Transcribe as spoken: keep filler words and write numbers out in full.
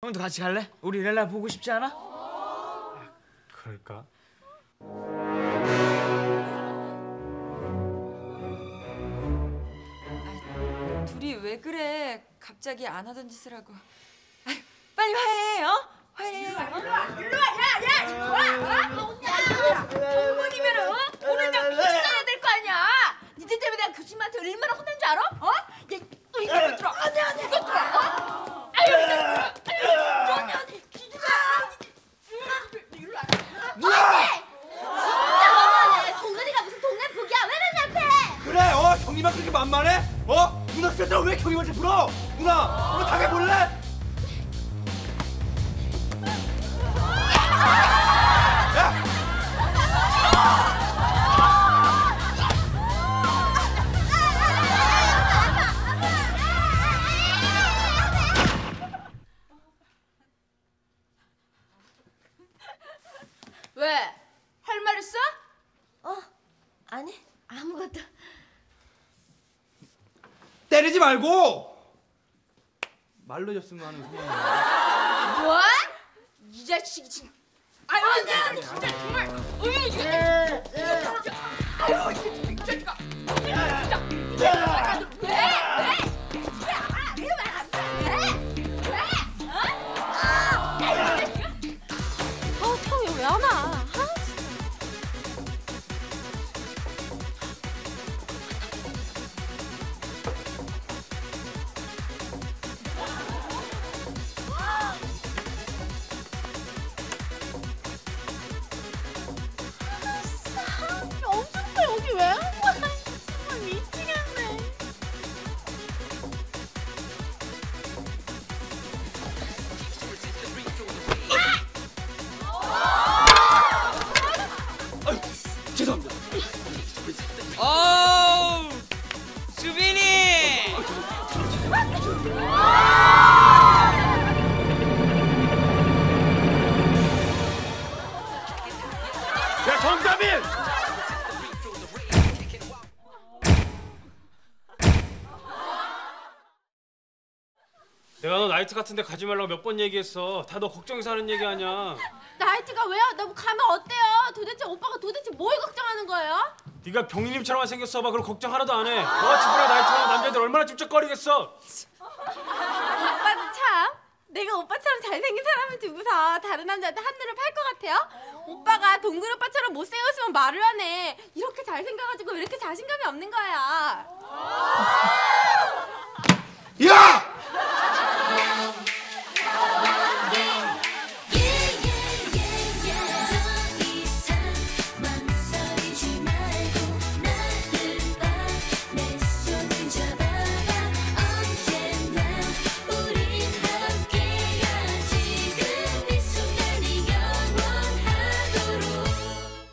형도 같이 갈래? 우리 렐라 보고 싶지 않아? 그럴까? 아, 둘이 왜 그래? 갑자기 안 하던 짓을 하고. 아, 빨리 화해해, 어? 화해해. 일로 와, 일로 와, 일로 와, 야, 야, 일로 와, 어? 야, 동문이면은 어? 오늘 좀 있어야 될 거 아니야. 니들 때문에 내가 교수님한테 얼마나 혼난 줄 알아? 어? 야, 이거 들어, 안돼, 안돼, 이거 들어, 어? 아유, 이거 들어, 아유, 언니, 언니, 기준아, 일로 와. 누나! 동근이가 무슨 동네 북이야? 왜 맨날 패? 그래, 어? 경리만 그렇게 만만해? 어? 누나 스스로 왜 경리한테 불어? 누나, 오늘 당해볼래? 야! 왜? 할 말 있어? 어, 아니 아무것도. 때리지 말고 말로 졌으면 하는 소문이야. 뭐? 이 자식이 진짜. 아유, 나 진짜 정말. 어이 이게. 아유, 이게 진짜. 진짜. 왜? 왜? 야, 이거 말안 돼. 왜? 왜? 어? 어, 형이 왜 안 와? 엄청 커. 여기 왜 한 거야? 정말 미치겠네. 아유, 죄송합니다. 어우, 수빈이! 야, 정다빈! 내가 너 나이트 같은데 가지 말라고 몇 번 얘기했어. 다 너 걱정해서 하는 얘기 아니야. 나이트가 왜요? 너무 가면 어때요? 도대체 오빠가 도대체 뭘 걱정하는 거예요? 네가 병리님처럼만 생겼어 봐. 그럼 걱정 하나도 안 해. 너 집이랑 나이트 하는 남자애들 얼마나 찝쩍거리겠어. 오빠도 참. 내가 오빠처럼 잘생긴 사람을 두고서 다른 남자한테 한눈을 팔 것 같아요? 오빠가 동근 오빠처럼 못생겼으면 말을 하네. 이렇게 잘생겨가지고 왜 이렇게 자신감이 없는 거야? 야!